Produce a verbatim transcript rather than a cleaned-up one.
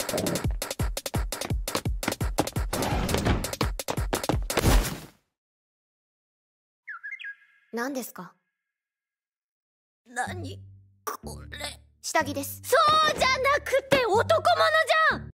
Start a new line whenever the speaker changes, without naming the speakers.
何ですか？
何これ。
下着です。
そうじゃなくて男物じゃん。